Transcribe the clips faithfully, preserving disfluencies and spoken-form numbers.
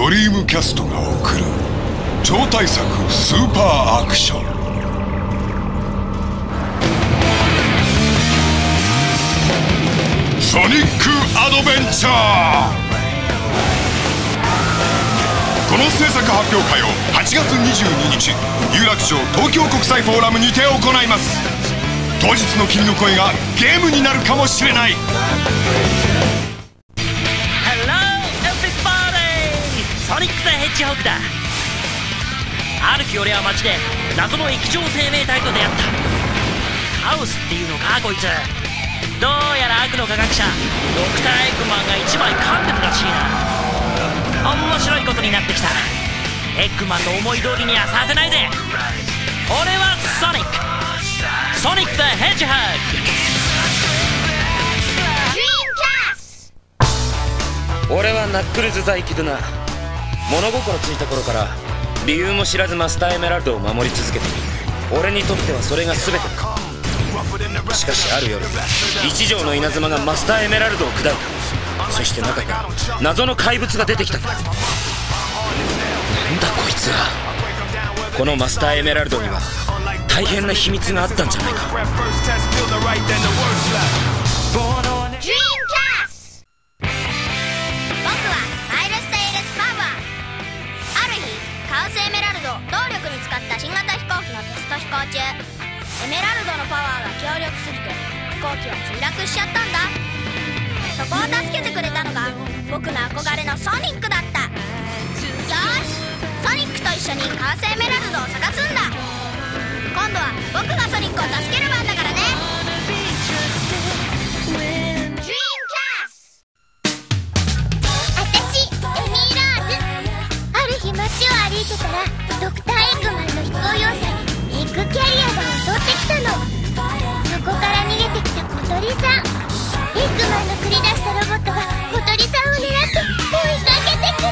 ドリームキャストが送る超大作スーパーアクション。ソニックアドベンチャー。この制作発表会をはちがつにじゅうににち有楽町東京国際フォーラムにて行います。当日の君の声がゲームになるかもしれない。 Hello everybody! ソニック・ザ・ヘッジホグだ。ある日俺は街で謎の液状生命体と出会った。カオスっていうのかこいつ。どうやら悪の科学者ドクター・エッグマンが一枚噛んでるらしいな。面白いことになってきた。エッグマンの思い通りにはさせないぜ。俺はソニックソニック・ザ・ヘッジホグ。俺はナックルズ・ザ・イキドナ。物心ついた頃から理由も知らずマスターエメラルドを守り続けている。俺にとってはそれが全てだ。しかしある夜一条の稲妻がマスターエメラルドを砕いた。そして中から謎の怪物が出てきたんだ。なんだこいつは。このマスターエメラルドには大変な秘密があったんじゃないか。 新型飛行機のテスト飛行中、エメラルドのパワーが強力すぎて飛行機は墜落しちゃったんだ。そこを助けてくれたのが僕の憧れのソニックだった。よーし、ソニックと一緒にカースエメラルドを探すんだ。今度は僕がソニックを助ける番だからね。 私エミー・ローズ。ある日街を歩いてたらドクター・エッグマンの飛行要塞にエッグキャリアが襲ってきたの。そこから逃げてきた小鳥さん。エッグマンの繰り出したロボットが小鳥さんを狙って追いかけてくる。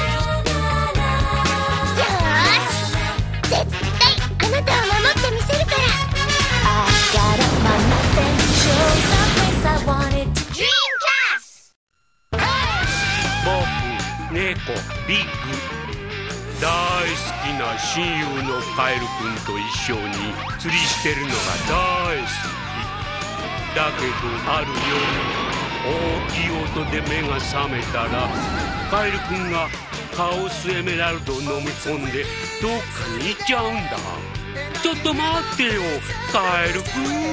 よーし、絶対あなたを守ってみせるから。 僕、猫、ビッグ大好きな親友のカエル君と一緒に釣りしてるのが大好きだけど、ある夜大きい音で目が覚めたらカエル君がカオスエメラルドを飲み込んでどっかに行っちゃうんだ。ちょっと待ってよカエル君。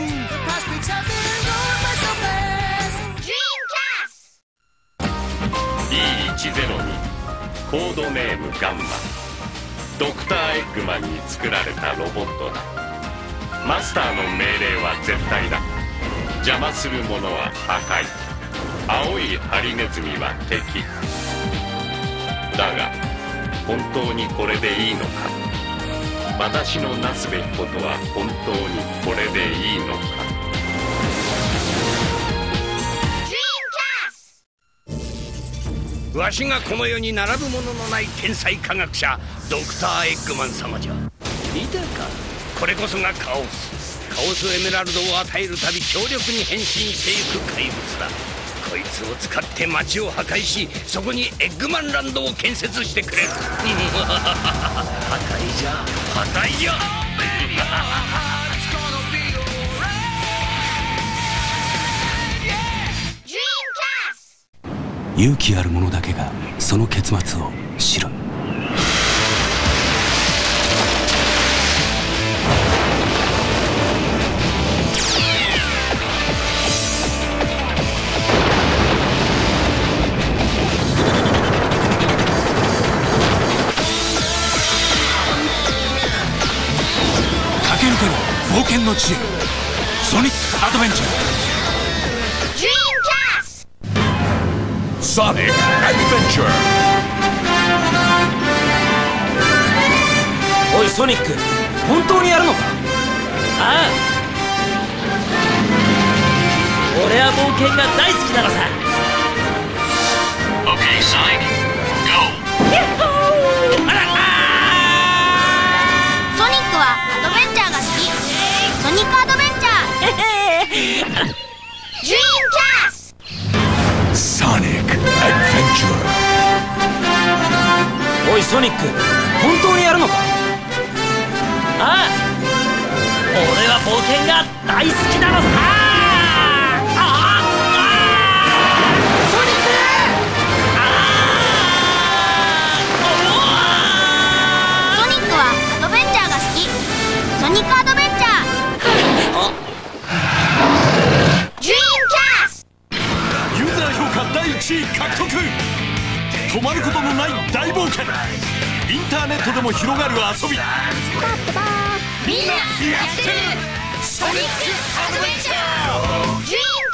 ビーいちゼロに コードネームガンマ。ドクター・エッグマンに作られたロボットだ。マスターの命令は絶対だ。邪魔するものは破壊、青いハリネズミは敵。だが本当にこれでいいのか。私のなすべきことは本当にこれでいいのか。 わしがこの世に並ぶもののない天才科学者ドクター・エッグマン様じゃ。見たか、これこそがカオス。カオスエメラルドを与えるたび強力に変身していく怪物だ。こいつを使って街を破壊し、そこにエッグマンランドを建設してくれる。破壊じゃ破壊じゃ勇気ある者だけがその結末を知る。駆け抜けろ冒険の地へ。ソニックアドベンチャー。 Sonic Adventure。 おいソニック、本当にやるのか。ああ、俺は冒険が大好きなのさ。 OK Sonic Go。 あらソニックはアドベンチャーが好き。ソニックアドベンチャー。ドリームキャスト。 Sonic Adventure。 ソニック、本当にやるのか？ ああ、俺は冒険が大好きなのさ。ああ、ソニック！ ソニックはアドベンチャーが好き。ソニックアドベンチャー。ドリームキャスト。 ユーザー評価だいいちい獲得。止まることのない大冒険。インターネットでも広がる遊び。 みんなやってるソニックアドベンチャー。ドリーム